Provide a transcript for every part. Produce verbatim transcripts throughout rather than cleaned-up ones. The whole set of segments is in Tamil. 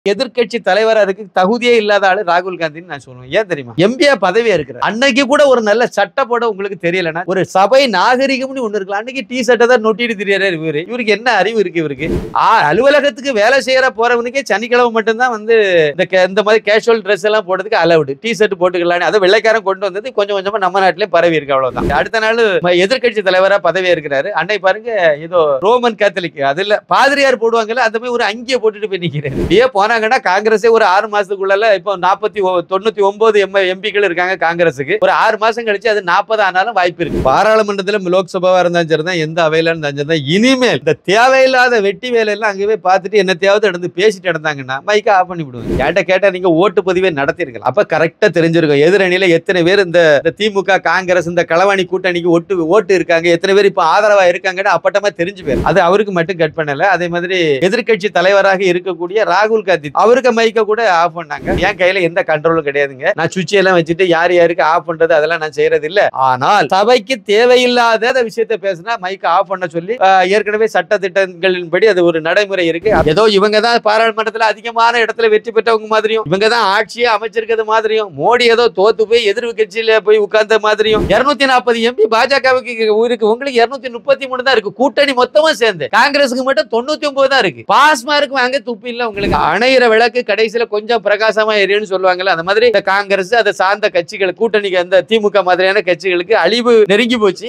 எதிர்கட்சி தலைவரா இருக்கு தகுதியே இல்லாத ஆளு ராகுல் காந்தின்னு நான் சொல்லுவேன். ஏன் தெரியுமா? எம்பியா பதவியா இருக்கிறார். அன்னைக்கு கூட ஒரு நல்ல சட்டை போட உங்களுக்கு தெரியலனா, ஒரு சபை நாகரிகம்னு ஒண்ணு இருக்கலாம். அன்னைக்கு டி ஷர்ட்டை தான் நொட்டிட்டு திரியறாரு இவரு. இவருக்கு என்ன அறிவு இருக்கு இவருக்கு? ஆ அலுவலகத்துக்கு வேலை செய்யற போறவனுக்கே சனிக்கிழமை மட்டும் தான் வந்து இந்த இந்த மாதிரி கேஷுவல் ட்ரெஸ் எல்லாம் போடுறதுக்கு அலவுடு. டி ஷர்ட் போட்டுக்கலாம். அதை வெள்ளைக்காரன் கொண்டு வந்தது கொஞ்சம் கொஞ்சமா நம்ம நாட்டிலே பரவி இருக்கு. அவ்வளவுதான். அடுத்த நாள் எதிர்கட்சி தலைவரா பதவியா இருக்கிறாரு. அன்னை பாருங்க ஏதோ ரோமன் கேத்தலிக் அதுல பாதிரியார் போடுவாங்கல்ல அந்த மாதிரி ஒரு அங்கிய போட்டுட்டு போய் நிக்கிறாரு. ஏ போனாங்கன்னா காங்கிரஸே ஒரு ஆறு மாசத்துக்குள்ள இப்போ நாற்பத்தி தொண்ணூத்தி ஒன்பது எம்பிக்கள் இருக்காங்க காங்கிரஸுக்கு. ஒரு ஆறு மாசம் கழிச்சு அது நாற்பது ஆனாலும் வாய்ப்பு இருக்கு. பாராளுமன்றத்திலும் லோக்சபாவா இருந்தாலும் சரிதான், எந்த அவையில இருந்தாலும் சரிதான், இனிமேல் இந்த தேவையில்லாத வெட்டி வேலையெல்லாம் அங்கேயே பார்த்துட்டு என்னத்தையாவது எடுத்து பேசிட்டு இருந்தாங்கன்னா மைக்கை ஆஃப் பண்ணி விடுவாங்க. கேட்ட கேட்டா நீங்க ஓட்டு பதிவே நடத்திருக்கலாம். அப்ப கரெக்டா தெரிஞ்சிருக்கும் எதிரணியில எத்தனை பேர் இந்த திமுக காங்கிரஸ் இந்த களவாணி கூட்டணிக்கு ஓட்டு ஓட்டு இருக்காங்க, எத்தனை பேர் இப்ப ஆதரவா இருக்காங்கன்னு அப்பட்டமா தெரிஞ்சு போயிரு. அது அவருக்கு மட்டும் கட் பண்ணல. அதே மாதிரி எதிர்கட்சி தலைவராக இருக்கக்கூடிய ராகுல் காந்தி அவருக்கு மைக்க கூட ஆஃப் பண்ணாங்க. என் கையில எந்த கண்ட்ரோலும் கிடையாதுங்க. நான் சுவிட்ச் எல்லாம் வச்சுட்டு யார் யாருக்கு ஆஃப் பண்றது அதெல்லாம் நான் செய்யறது இல்ல. ஆனால் சபைக்கு தேவையில்லாத விஷயத்தை பேசினா மைக்க ஆஃப் பண்ண சொல்லி ஏற்கனவே சட்ட திட்டங்களின்படி அது ஒரு நடைமுறை இருக்கு. ஏதோ இவங்க தான் பாராளுமன்றத்தில் அதிகமான இடத்துல வெற்றி பெற்றவங்க மாதிரியும், இவங்க தான் ஆட்சியை அமைச்சிருக்கிறது மாதிரியும், மோடி ஏதோ தோத்து போய் எதிர்வு கட்சியில போய் உட்கார்ந்த மாதிரியும், இருநூத்தி நாற்பது எம்பி பாஜகவுக்கு இருக்கு, உங்களுக்கு இருநூத்தி முப்பத்தி மூணு தான் இருக்கு. கூட்டணி மொத்தமா சேர்ந்து காங்கிரஸுக்கு மட்டும் தொண்ணூத்தி ஒன்பது தான் இருக்கு. பாஸ் மார்க் வாங்க துப்பு இல்ல உங்களுக்கு. அணையிற விளக்கு கடைசியில கொஞ்சம் பிரகாசமா எரியும்னு சொல்லுவாங்கல்ல, அந்த மாதிரி இந்த காங்கிரஸ் அதை சார்ந்த கட்சிகள் கூட்டணிக்கு அந்த திமுக மாதிரியான கட்சிகளுக்கு அழிவு நெருங்கி போச்சு.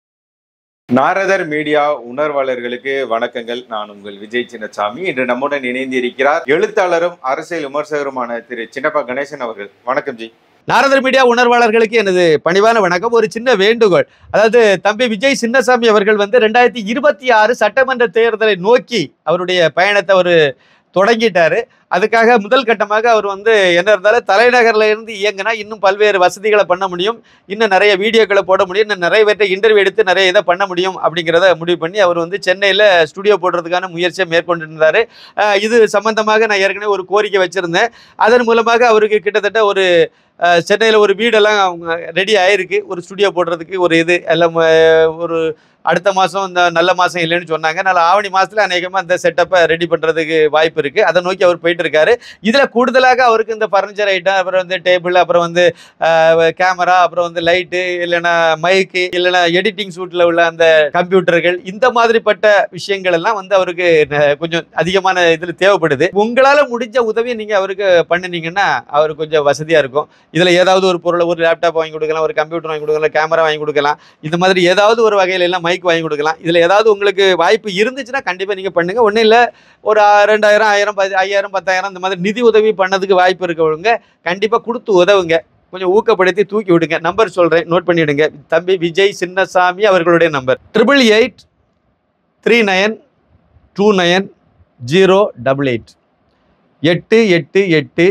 நாரதர் மீடியா உணர்வாளர்களுக்கு வணக்கங்கள். நான் உங்கள் விஜய் சின்னசாமி. இன்று நம்முடன் இணைந்து இருக்கிறார் எழுத்தாளரும் அரசியல் விமர்சகருமான திரு சின்னப்பா கணேசன் அவர்கள். வணக்கம் ஜி. நாரதர் மீடியா உணர்வாளர்களுக்கு எனது பணிவான வணக்கம். ஒரு சின்ன வேண்டுகோள், அதாவது தம்பி விஜய் சின்னசாமி அவர்கள் வந்து ரெண்டாயிரத்தி இருபத்தி ஆறு சட்டமன்ற தேர்தலை நோக்கி அவருடைய பயணத்தை ஒரு தொடங்கிட்டாரு. அதுக்காக முதல் கட்டமாக அவர் வந்து என்ன இருந்தாலும் தலைநகர்ல இருந்து இயங்கினா இன்னும் பல்வேறு வசதிகளை பண்ண முடியும், இன்னும் நிறைய வீடியோக்களை போட முடியும், இன்னும் நிறைய பேர்ட்ட இன்டர்வியூ எடுத்து நிறைய இதை பண்ண முடியும் அப்படிங்கிறத முடிவு பண்ணி அவர் வந்து சென்னையில் ஸ்டுடியோ போடுறதுக்கான முயற்சியை மேற்கொண்டு இருந்தார். இது சம்பந்தமாக நான் ஏற்கனவே ஒரு கோரிக்கை வச்சுருந்தேன். அதன் மூலமாக அவருக்கு கிட்டத்தட்ட ஒரு சென்னையில் ஒரு வீடெல்லாம் அவங்க ரெடி ஆயிருக்கு ஒரு ஸ்டுடியோ போடுறதுக்கு. ஒரு இது எல்லாம் ஒரு அடுத்த மாதம் இந்த நல்ல மாதம் இல்லைன்னு சொன்னாங்க. அதனால் ஆவணி மாதத்தில் அநேகமாக அந்த செட்டப்பை ரெடி பண்ணுறதுக்கு வாய்ப்பு இருக்குது. அதை நோக்கி அவர் போயிட்டு இருக்காரு. இதில் கூடுதலாக அவருக்கு இந்த ஃபர்னிச்சர் ஐட்டம், அப்புறம் வந்து டேபிள், அப்புறம் வந்து கேமரா, அப்புறம் வந்து லைட்டு, இல்லைன்னா மைக்கு, இல்லைன்னா எடிட்டிங் சூட்டில் உள்ள அந்த கம்ப்யூட்டர்கள், இந்த மாதிரிப்பட்ட விஷயங்கள் எல்லாம் வந்து அவருக்கு கொஞ்சம் அதிகமான இதில் தேவைப்படுது. உங்களால் முடிஞ்ச உதவியை நீங்கள் அவருக்கு பண்ணினீங்கன்னா அவருக்கு கொஞ்சம் வசதியாக இருக்கும். இதில் ஏதாவது ஒரு பொருளை, ஒரு லேப்டாப் வாங்கி கொடுக்கலாம், ஒரு கம்ப்யூட்டர் வாங்கி கொடுக்கலாம், கேமரா வாங்கி கொடுக்கலாம், இந்த மாதிரி ஏதாவது ஒரு வகையில எல்லாம் மைக் வாங்கி கொடுக்கலாம். இதில் ஏதாவது உங்களுக்கு வாய்ப்பு இருந்துச்சுன்னா கண்டிப்பாக நீங்கள் பண்ணுங்கள். ஒன்றும் இல்லை, ஒரு ரெண்டாயிரம் ஆயிரம் ஐயாயிரம் பத்தாயிரம் இந்த மாதிரி நிதி உதவி பண்ணதுக்கு வாய்ப்பு இருக்கவங்க கண்டிப்பாக கொடுத்து உதவுங்க. கொஞ்சம் ஊக்கப்படுத்தி தூக்கி விடுங்க. நம்பர் சொல்கிறேன், நோட் பண்ணிவிடுங்க. தம்பி விஜய் சின்னசாமி அவர்களுடைய number triple eight three nine two nine zero double eight எட்டு எட்டு எட்டு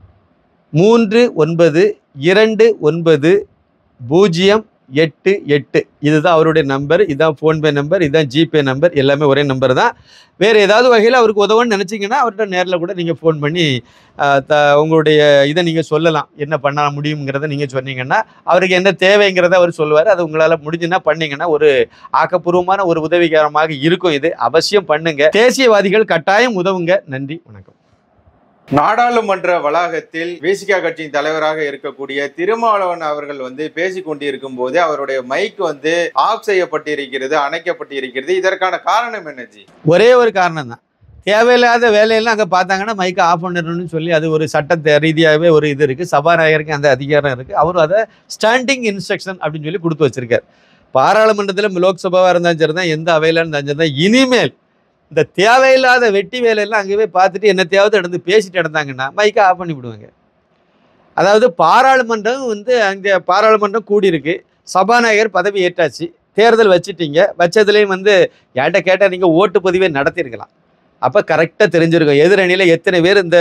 மூன்று ஒன்பது இரண்டு ஒன்பது பூஜ்ஜியம் எட்டு எட்டு. இதுதான் அவருடைய நம்பர். இதுதான் ஃபோன்பே நம்பர், இதுதான் ஜிபே நம்பர், எல்லாமே ஒரே நம்பர் தான். வேறு ஏதாவது வகையில் அவருக்கு உதவுன்னு நினச்சிங்கன்னா அவர்கிட்ட நேரில் கூட நீங்கள் ஃபோன் பண்ணி த உங்களுடைய இதை நீங்கள் சொல்லலாம். என்ன பண்ண முடியுங்கிறத நீங்கள் சொன்னீங்கன்னா அவருக்கு என்ன தேவைங்கிறத அவர் சொல்லுவார். அது உங்களால் முடிஞ்சுன்னா பண்ணிங்கன்னா ஒரு ஆக்கப்பூர்வமான ஒரு உதவிகரமாக இருக்கும். இது அவசியம் பண்ணுங்க. தேசியவாதிகள் கட்டாயம் உதவுங்க. நன்றி, வணக்கம். நாடாளுமன்ற வளாகத்தில் விசிக கட்சியின் தலைவராக இருக்கக்கூடிய திருமாவளவன் அவர்கள் வந்து பேசிக் கொண்டிருக்கும் போது அவருடைய மைக் வந்து ஆஃப் செய்யப்பட்டிருக்கிறது, அணைக்கப்பட்டிருக்கிறது. இதற்கான காரணம் என்ன ஜி? ஒரே ஒரு காரணம் தான். தேவையில்லாத வேலையெல்லாம் அங்கே பார்த்தாங்கன்னா மைக்கை ஆஃப் பண்ணிடணும்னு சொல்லி அது ஒரு சட்ட ரீதியாகவே ஒரு இது இருக்குது. சபாநாயகருக்கு அந்த அதிகாரம் இருக்குது. அவரும் அதை ஸ்டாண்டிங் இன்ஸ்ட்ரக்ஷன் அப்படின்னு சொல்லி கொடுத்து வச்சிருக்காரு. பாராளுமன்றத்திலும் லோக்சபாவாக இருந்தாலும் சரிதான், எந்த அவையில இருந்தாலும் சரிதான், இனிமேல் இந்த தேவையில்லாத வெட்டி வேலையெல்லாம் அங்கேயே பார்த்துட்டு என்னத்தையாவது எடுத்து பேசிட்டு இருந்தாங்கன்னா மைக்கை ஆஃப் பண்ணி விடுவாங்க. அதாவது பாராளுமன்றம் வந்து அங்கே பாராளுமன்றம் கூடியிருக்கு, சபாநாயகர் பதவி ஏற்றாச்சு, தேர்தல் வச்சுட்டீங்க, வச்சதுலேயும் வந்து ஏட்ட கேட்டால் நீங்கள் ஓட்டு பதிவே நடத்திருக்கலாம். அப்போ கரெக்டாக தெரிஞ்சிருக்கும் எதிரணியில் எத்தனை பேர் இந்த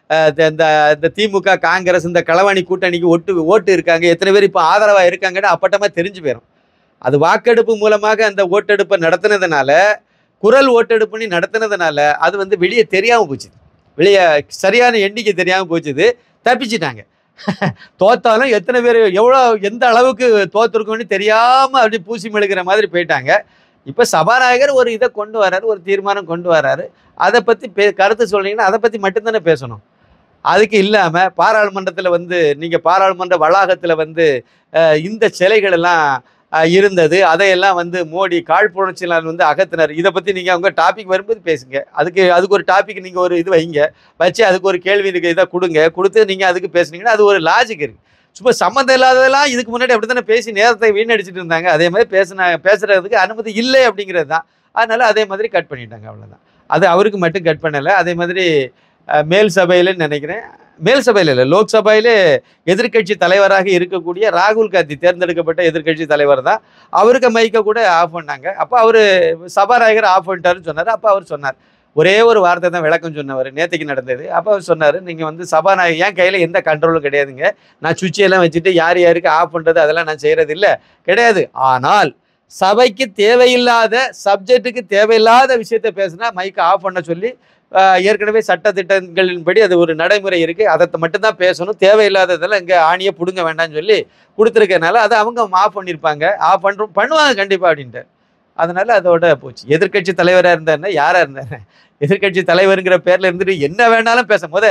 இந்த திமுக காங்கிரஸ் இந்த களவாணி கூட்டணிக்கு ஓட்டு ஓட்டு இருக்காங்க, எத்தனை பேர் இப்போ ஆதரவாக இருக்காங்கன்னு அப்பட்டமாக தெரிஞ்சு போயிடும். அது வாக்கெடுப்பு மூலமாக அந்த ஓட்டெடுப்பை நடத்தினதுனால, குரல் ஓட்டெடுப்புன்னு நடத்தினதுனால அது வந்து வெளியே தெரியாமல் போச்சுது. வெளியே சரியான எண்ணிக்கை தெரியாமல் போச்சுது. தப்பிச்சிட்டாங்க. தோத்தாலும் எத்தனை பேர் எவ்வளோ எந்த அளவுக்கு தோற்றுருக்கோன்னு தெரியாமல் அப்படி பூசி மெழுகிற மாதிரி போயிட்டாங்க. இப்போ சபாநாயகர் ஒரு இதை கொண்டு வர்றாரு, ஒரு தீர்மானம் கொண்டு வர்றாரு, அதை பற்றி பே கருத்து சொல்றீங்கன்னா அதை பற்றி மட்டும்தானே பேசணும். அதுக்கு இல்லாமல் பாராளுமன்றத்தில் வந்து நீங்கள் பாராளுமன்ற வளாகத்தில் வந்து அஹ், இந்த சிலைகள் எல்லாம் அஹ், இருந்தது, அதையெல்லாம் வந்து மோடி காழ்ப்புணர்ச்சியாளர் வந்து அகத்தினர், இதை பற்றி நீங்கள் அவங்க டாபிக் வரும்போது பேசுங்க. அதுக்கு அதுக்கு ஒரு டாபிக் நீங்கள் ஒரு இது வைங்க, வச்சு அதுக்கு ஒரு கேள்வி இருக்கு இதை கொடுங்க, கொடுத்து நீங்கள் அதுக்கு பேசுனீங்கன்னா அது ஒரு லாஜிக் இருக்குது. சும்மா சம்மந்தம் இல்லாததெல்லாம் இதுக்கு முன்னாடி அப்படி தானே பேசி நேரத்தை வீணடிச்சிட்டு இருந்தாங்க. அதே மாதிரி பேசினா பேசுறதுக்கு அனுமதி இல்லை அப்படிங்கிறது தான். அதனால அதே மாதிரி கட் பண்ணிட்டாங்க, அவ்வளோதான். அது அவருக்கு மட்டும் கட் பண்ணலை. அதே மாதிரி அஹ், மேல் சபையிலன்னு நினைக்கிறேன், மேல் சபையில் இல்லை, லோக்சபையிலே எதிர்க்கட்சி தலைவராக இருக்கக்கூடிய ராகுல் காந்தி தேர்ந்தெடுக்கப்பட்ட எதிர்க்கட்சி தலைவர் தான். அவருக்கு மைக்கை கூட ஆஃப் பண்ணாங்க. அப்போ அவர் சபாநாயகர் ஆஃப் பண்ணிட்டாருன்னு சொன்னார். அப்போ அவர் சொன்னார், ஒரே ஒரு வார்த்தை தான் விளக்கம் சொன்னவர் நேற்றுக்கு நடந்தது. அப்போ அவர் சொன்னார், நீங்கள் வந்து சபாநாயகர் என் கையில் எந்த கண்ட்ரோலும் கிடையாதுங்க, நான் சுவிட்செல்லாம் வச்சுட்டு யார் யாருக்கு ஆஃப் பண்ணுறது அதெல்லாம் நான் செய்கிறது இல்லை கிடையாது. ஆனால் சபைக்கு தேவையில்லாத சப்ஜெக்ட்டுக்கு தேவையில்லாத விஷயத்தை பேசுனா மைக்கை ஆஃப் பண்ண சொல்லி ஆஹ், ஏற்கனவே சட்டத்திட்டங்களின்படி அது ஒரு நடைமுறை இருக்குது, அதை மட்டும்தான் பேசணும், தேவையில்லாததெல்லாம் இங்கே ஆணியை பிடுங்க வேண்டாம்னு சொல்லி கொடுத்துருக்கனால அதை அவங்க ஆஃப் பண்ணியிருப்பாங்க, ஆஃப் பண்ணுறோம் பண்ணுவாங்க கண்டிப்பாக அப்படின்ட்டு. அதனால அதோட போச்சு. எதிர்க்கட்சி தலைவராக இருந்தாருன்னா யாராக இருந்தாரு, எதிர்க்கட்சி தலைவருங்கிற பேரில் இருந்துட்டு என்ன வேணாலும் பேச போத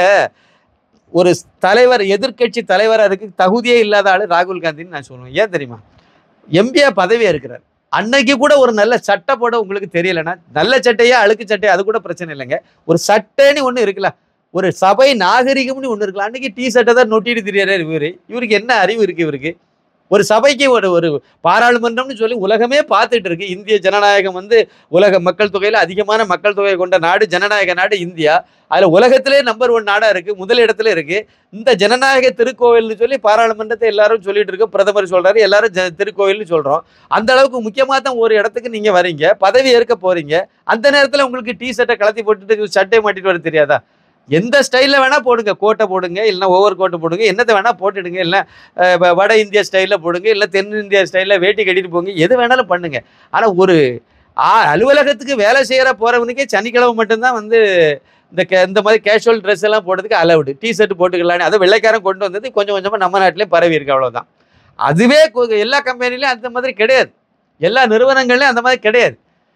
ஒரு தலைவர் எதிர்க்கட்சி தலைவராக இருக்கு தகுதியே இல்லாத ஆள் ராகுல் காந்தின்னு நான் சொல்லுவேன். ஏன் தெரியுமா, எம்பியா பதவியாக இருக்கிறார். அன்னைக்கு கூட ஒரு நல்ல சட்டை போட உங்களுக்கு தெரியலைன்னா, நல்ல சட்டையா அழுக்கு சட்டையா அது கூட பிரச்சனை இல்லைங்க, ஒரு சட்டைன்னு ஒன்று இருக்குல்ல, ஒரு சபை நாகரிகம்னு ஒன்று இருக்கலாம். அன்னைக்கு டி சட்டை தான் நொட்டிட்டு தெரியாரு இவரு. இவருக்கு என்ன அறிவு இருக்கு இவருக்கு? ஒரு சபைக்கு ஒரு ஒரு பாராளுமன்றம்னு சொல்லி உலகமே பார்த்துட்டு இருக்கு. இந்திய ஜனநாயகம் வந்து உலக மக்கள் தொகையில் அதிகமான மக்கள் தொகை கொண்ட நாடு, ஜனநாயக நாடு இந்தியா. அதில் உலகத்திலே நம்பர் ஒன் நாடாக இருக்குது, முதல் இடத்துல இருக்குது. இந்த ஜனநாயக திருக்கோவில்னு சொல்லி பாராளுமன்றத்தை எல்லாரும் சொல்லிட்டு இருக்கோம், பிரதமர் சொல்கிறாரு, எல்லாரும் ஜ திருக்கோவில்னு சொல்கிறோம். அந்த அளவுக்கு முக்கியமாக தான் ஒரு இடத்துக்கு நீங்கள் வரீங்க, பதவி ஏற்க போகிறீங்க. அந்த நேரத்தில் உங்களுக்கு டீ ஷர்ட்டை கலத்தி போட்டுட்டு சட்டை மாட்டிட்டு வர தெரியாதா? எந்த ஸ்டைலில் வேணால் போடுங்க, கோட்டை போடுங்க, இல்லைனா ஓவர் கோட்டை போடுங்க, என்னத்தை வேணால் போட்டுடுங்க, இல்லை வட இந்தியா ஸ்டைலில் போடுங்க, இல்லை தென் இந்தியா ஸ்டைலில் வேட்டி கட்டிட்டு போங்க, எது வேணாலும் பண்ணுங்க. ஆனால் ஒரு ஆ அலுவலகத்துக்கு வேலை செய்கிற போகிறவனுக்கே சனிக்கிழமை மட்டும்தான் வந்து இந்த கே இந்த மாதிரி கேஷுவல் ட்ரெஸ் எல்லாம் போடுறதுக்கு அலவுடு, டி ஷர்ட் போட்டுக்கலான்னு அதை வெள்ளைக்காரன் கொண்டு வந்தது கொஞ்சம் கொஞ்சமாக நம்ம நாட்டிலே பரவி இருக்கு, அவ்வளோதான். அதுவே எல்லா கம்பெனிலையும் அந்த மாதிரி கிடையாது, எல்லா நிறுவனங்கள்லையும் அந்த மாதிரி கிடையாது.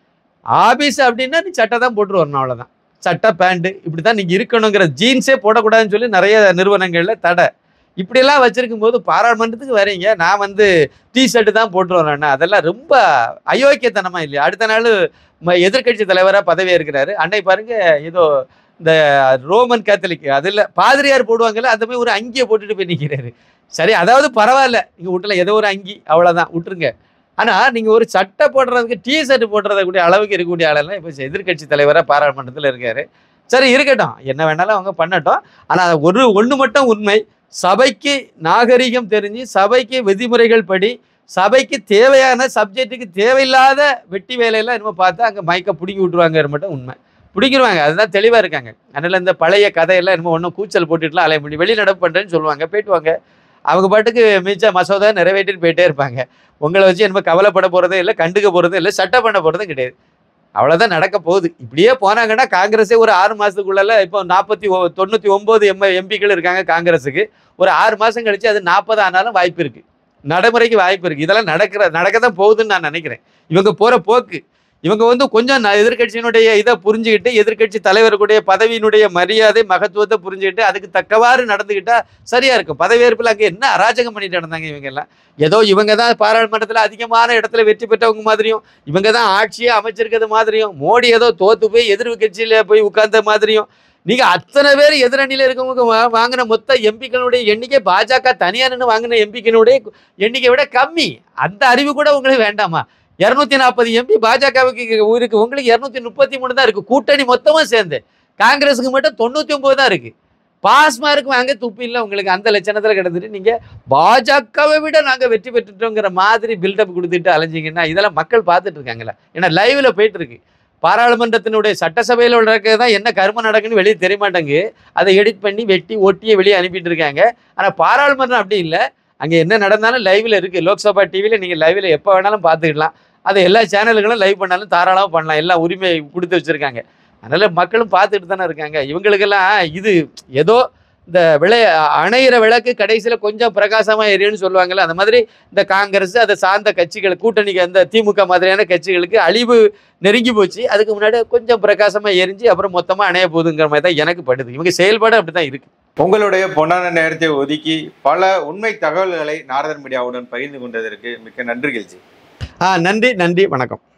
ஆபீஸ் அப்படின்னா நீ சட்டை தான் போட்டு வரணும், அவ்வளோதான். சட்டை பேண்ட்டு இப்படி தான் நீங்கள் இருக்கணுங்கிற, ஜீன்ஸே போடக்கூடாதுன்னு சொல்லி நிறைய நிறுவனங்களில் தடை. இப்படியெல்லாம் வச்சுருக்கும் போது பாராளுமன்றத்துக்கு வரீங்க, நான் வந்து டி ஷர்ட்டு தான் போட்டு வரேன்னா அதெல்லாம் ரொம்ப அயோக்கியத்தனமாக இல்லையா? அடுத்த நாள் எதிர்க்கட்சி தலைவராக பதவி இருக்கிறாரு. அன்னை பாருங்க, ஏதோ இந்த ரோமன் கேத்தலிக் அதில் பாதிரியார் போடுவாங்கல்ல, அந்த மாதிரி ஒரு அங்கியை போட்டுட்டு போய் நிற்கிறாரு. சரி, அதாவது பரவாயில்ல, நீங்கள் வீட்டில் ஏதோ ஒரு அங்கி அவ்வளோதான் விட்டுருங்க. ஆனால் நீங்கள் ஒரு சட்டை போடுறதுக்கு டி ஷர்ட் போடுறத கூடிய அளவுக்கு இருக்கக்கூடிய ஆளெல்லாம் இப்போ எதிர்க்கட்சி தலைவராக பாராளுமன்றத்தில் இருக்காரு. சரி இருக்கட்டும், என்ன வேணாலும் அவங்க பண்ணட்டும். ஆனால் ஒரு ஒன்று மட்டும் உண்மை, சபைக்கு நாகரிகம் தெரிஞ்சு சபைக்கு விதிமுறைகள் படி சபைக்கு தேவையான சப்ஜெக்ட்டுக்கு தேவையில்லாத வெட்டி வேலையெல்லாம் என்னமோ பார்த்தா அங்கே மைக்கை பிடிங்கி விட்டுருவாங்க மட்டும் உண்மை. பிடிக்கிடுவாங்க, அதுதான் தெளிவாக இருக்காங்க. அதனால் இந்த பழைய கதையெல்லாம் என்னமோ ஒன்றும் கூச்சல் போட்டுட்டுலாம் அலைய முடியும், வெளிநடப்பு பண்ணுறேன்னு சொல்லுவாங்க, போயிட்டுவாங்க. அவங்க பாட்டுக்கு மிச்ச மசோதா நிறைவேற்றிட்டு போயிட்டே இருப்பாங்க. உங்களை வச்சு என்னமோ கவலைப்பட போகிறதே இல்லை, கண்டுக்க போகிறதே இல்லை, சட்டை பண்ண போகிறதும் கிடையாது. அவ்வளோதான் நடக்க போகுது. இப்படியே போனாங்கன்னா காங்கிரஸே ஒரு ஆறு மாதத்துக்குள்ள இப்போ நாற்பத்தி ஒ தொண்ணூற்றி ஒம்பது எம் எம்பிக்கள் இருக்காங்க காங்கிரஸுக்கு. ஒரு ஆறு மாதம் கழிச்சு அது நாற்பது ஆனாலும் வாய்ப்பு இருக்குது, நடைமுறைக்கு வாய்ப்பு இருக்குது. இதெல்லாம் நடக்கிற நடக்க தான் போகுதுன்னு நான் நினைக்கிறேன். இவங்க போகிற போக்கு, இவங்க வந்து கொஞ்சம் எதிர்கட்சியினுடைய இதை புரிஞ்சுக்கிட்டு, எதிர்கட்சி தலைவருடைய பதவியினுடைய மரியாதை மகத்துவத்தை புரிஞ்சுக்கிட்டு அதுக்கு தக்கவாறு நடந்துக்கிட்டா சரியா இருக்கும். பதவியேற்பில் அங்கே என்ன அராஜகம் பண்ணிட்டு நடந்தாங்க இவங்க எல்லாம். ஏதோ இவங்க தான் பாராளுமன்றத்தில் அதிகமான இடத்துல வெற்றி பெற்றவங்க மாதிரியும், இவங்க தான் ஆட்சியை அமைச்சிருக்கிறது மாதிரியும், மோடி ஏதோ தோத்து போய் எதிர்வு கட்சியில் போய் உட்கார்ந்த மாதிரியும், நீங்கள் அத்தனை பேர் எதிரணியில் இருக்கவங்க வாங்கின மொத்த எம்பிக்களுடைய எண்ணிக்கை பாஜக தனியாக நின்று வாங்கின எம்பிக்களுடைய எண்ணிக்கை விட கம்மி. அந்த அறிவு கூட உங்களுக்கு வேண்டாமா? இருநூத்தி நாற்பது எம்பி பாஜகவுக்கு இருக்கு, உங்களுக்கு இருநூத்தி முப்பத்தி மூணு தான் இருக்கு. கூட்டணி மொத்தமும் சேர்ந்து காங்கிரஸுக்கு மட்டும் தொண்ணூத்தி ஒன்பது தான் இருக்கு. பாஸ் மார்க் வாங்க துப்பு இல்லை உங்களுக்கு. அந்த லட்சணத்தில் கிடந்துட்டு நீங்க பாஜகவை விட நாங்கள் வெற்றி பெற்றுட்டோங்கிற மாதிரி பில்டப் கொடுத்துட்டு அலைஞ்சிங்கன்னா இதெல்லாம் மக்கள் பார்த்துட்டு இருக்காங்களா? ஏன்னா லைவ்ல போயிட்டு இருக்கு. பாராளுமன்றத்தினுடைய சட்டசபையில் நடக்கிறது தான் என்ன கரும நடக்குன்னு வெளியே தெரிய மாட்டேங்கு. அதை எடிட் பண்ணி வெட்டி ஒட்டியை வெளியே அனுப்பிட்டு இருக்காங்க. ஆனால் பாராளுமன்றம் அப்படி இல்லை, அங்கே என்ன நடந்தாலும் லைவில் இருக்குது. லோக்சபா டிவியில் நீங்கள் லைவில் எப்போ வேணாலும் பார்த்துக்கலாம். அதை எல்லா சேனல்களும் லைவ் பண்ணாலும் தாராளமாக பண்ணலாம், எல்லாம் உரிமை கொடுத்து வச்சுருக்காங்க. அதனால் மக்களும் பார்த்துட்டு தானே இருக்காங்க. இவங்களுக்கெல்லாம் இது ஏதோ இந்த விளை அணையிற விளக்கு கடைசியில் கொஞ்சம் பிரகாசமாக எரியும்னு சொல்லுவாங்கல்ல, அந்த மாதிரி இந்த காங்கிரஸ் அதை சார்ந்த கட்சிகள் கூட்டணிக்கு அந்த திமுக மாதிரியான கட்சிகளுக்கு அழிவு நெருங்கி போச்சு. அதுக்கு முன்னாடி கொஞ்சம் பிரகாசமாக எரிஞ்சு அப்புறம் மொத்தமாக அணைய போகுதுங்கிற மாதிரி தான் எனக்கு படுது. இவங்க செயல்பாடு அப்படி தான் இருக்கு. உங்களுடைய பொன்னான நேரத்தை ஒதுக்கி பல உண்மை தகவல்களை நாரதன் மீடியாவுடன் பகிர்ந்து கொண்டதற்கு மிக்க நன்றி. ஆ நன்றி நன்றி வணக்கம்.